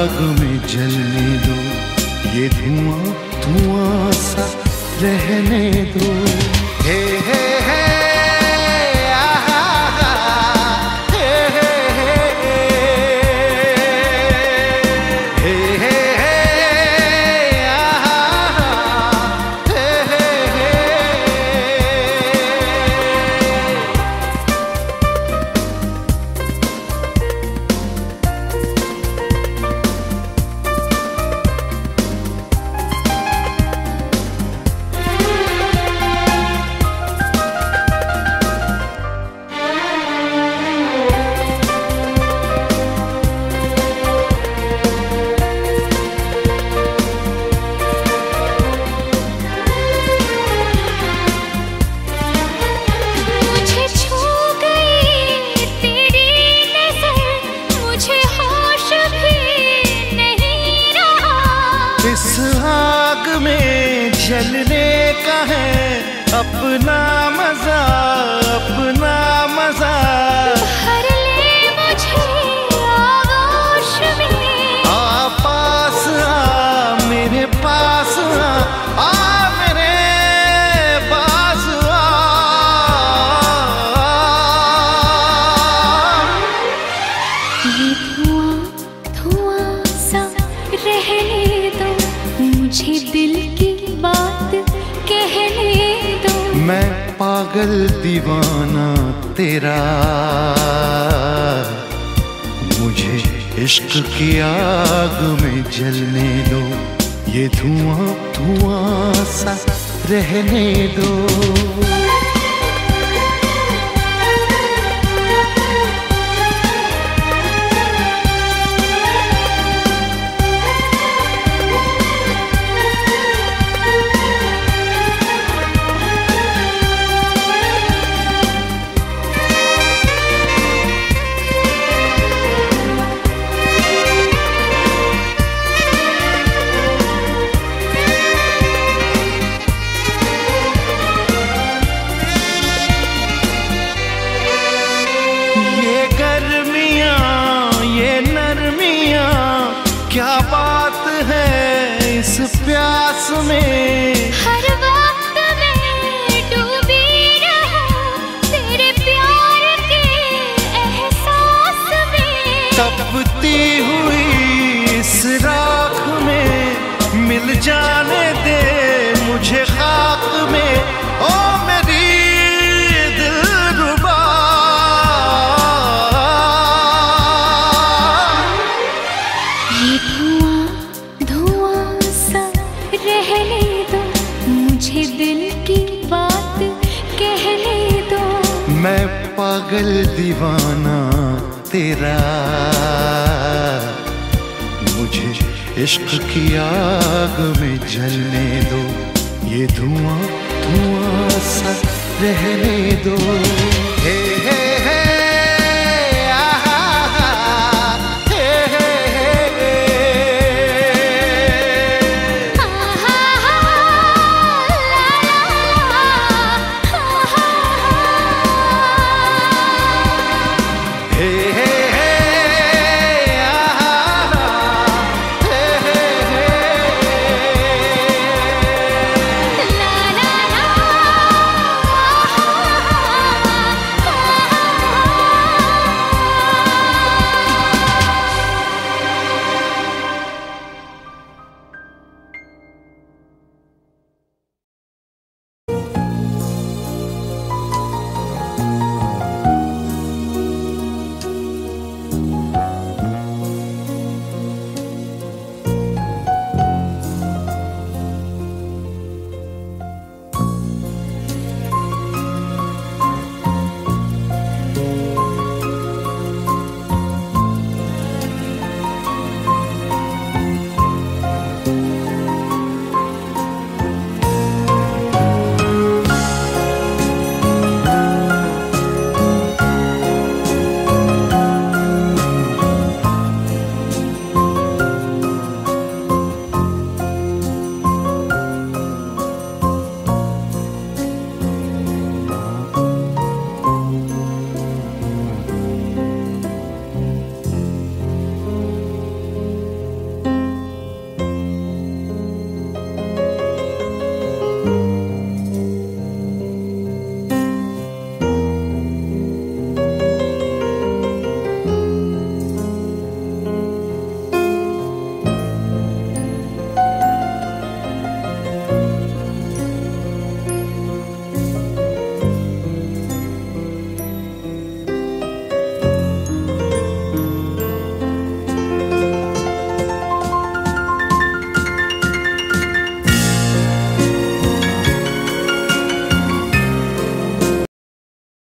आग में जलने दो, ये धुआं धुआं सा रहने दो। हे हे हे इस आग में जलने का है अपना मजा, अपना मजा। भर ले मुझे आगोश में, आ पास आ मेरे पास आ मेरे पास आ। ये धुआं धुआं सा रहने दो, मुझे दिल की बात कहने दो। मैं पागल दीवाना तेरा, मुझे इश्क की आग में जलने दो, ये धुआं धुआं सा रहने दो। क्या बात है इस प्यास में, हर वक्त मैं डूबी रहूं तेरे प्यार के एहसास में। तपती हुई इस राख में मिल जाने दे मुझे खाक में, ओ मेरी दिलरुबा। ये धुआं धुआं सा रहने दो, मुझे दिल की बात कहने दो। मैं पागल दीवाना तेरा, मुझे इश्क की आग में जलने दो, ये धुआं धुआं सा रहने दो।